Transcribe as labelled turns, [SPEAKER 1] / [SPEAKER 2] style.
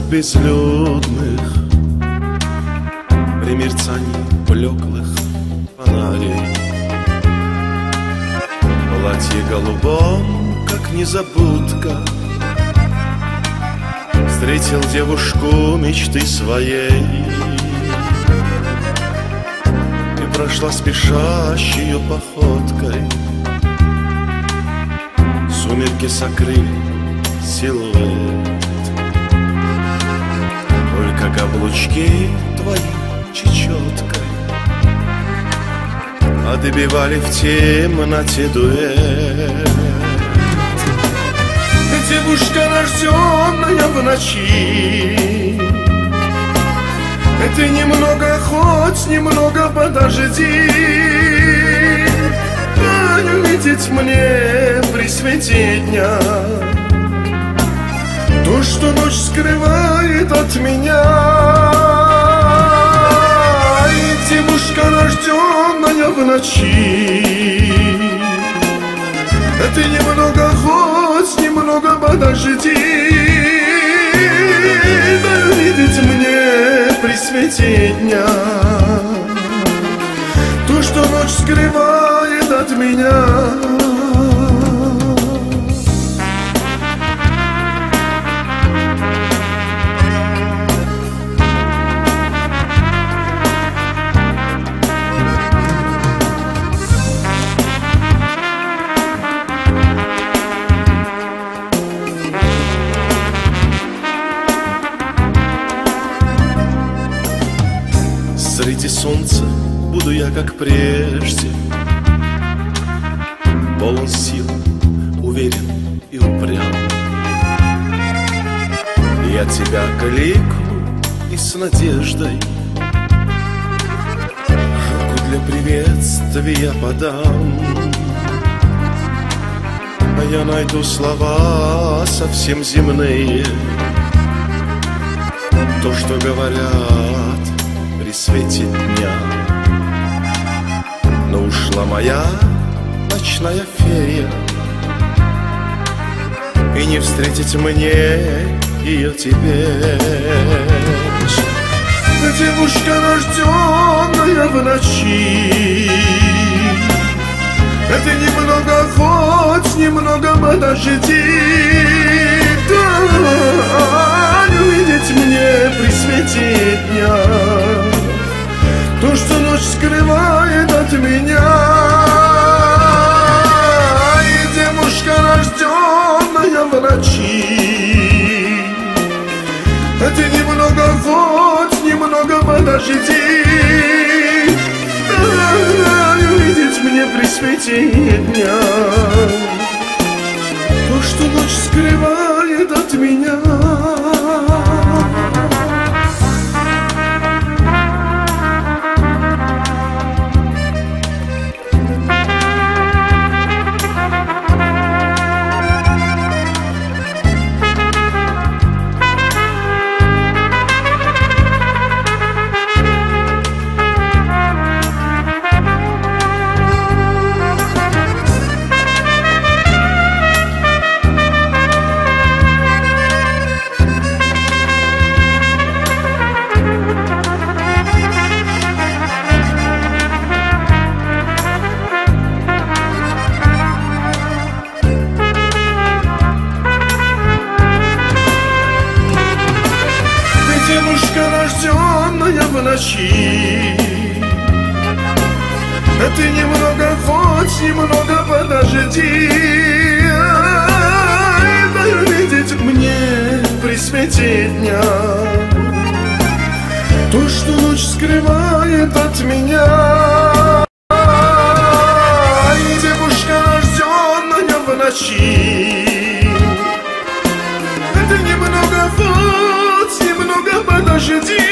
[SPEAKER 1] безлюдных, при мерцании блеклых фонарей. Платье голубом, как незабудка, встретил девушку мечты своей. И прошла спешащей походкой, сумерки сокрыли силуэт. Только каблучки твои чечеткой отбивали в темноте дуэт. Девушка, рожденная в ночи, ты немного, хоть немного подожди. Дай увидеть мне при свете дня то, что ночь скрывает от меня. И девушка, рожденная в ночи, ты немного, хоть немного подожди. Дай увидеть мне при свете дня то, что ночь скрывает от меня. Среди солнца буду я, как прежде, полон сил, уверен и упрям. Я тебя кликну и с надеждой руку для приветствия подам. А я найду слова совсем земные, то, что говорят при свете дня. Но ушла моя ночная фея, и не встретить мне ее теперь. Девушка, рожденная в ночи, ты немного, хоть немного подожди. Дай увидеть мне при свете дня то, что ночь скрывает от меня. И девушка, рожденная в ночи, ты немного, хоть немного подожди. Дай увидеть мне при свете дня то, что ночь скрывает от меня. Девушка, рожденная в ночи, ты немного, хоть немного подожди. Дай увидеть мне при свете дня то, что ночь скрывает от меня. И девушка, рожденная в ночи, ты немного, хоть немного подожди.